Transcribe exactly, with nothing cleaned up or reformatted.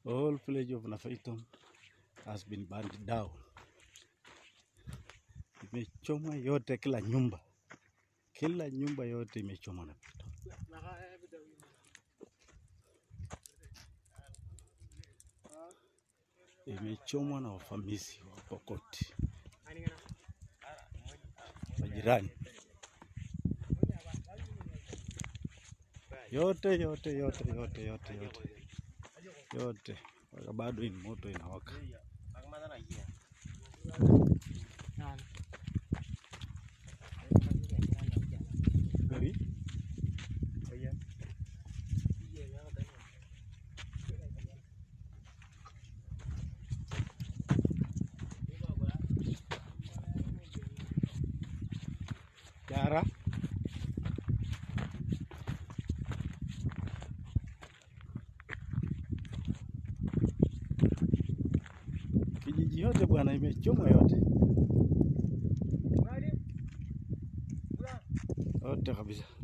whole village of Napeiton has been burned down. Imechomwa yote, kila nyumba, kila nyumba yote imechomwa na moto. Imechomwa na wafamisi wa Pokot, majirani, yote yote yote yote yote yote yote, bado in moto inawaka. Gari Yara kijiji yote bwana imechomwa yote. Yote kabisa.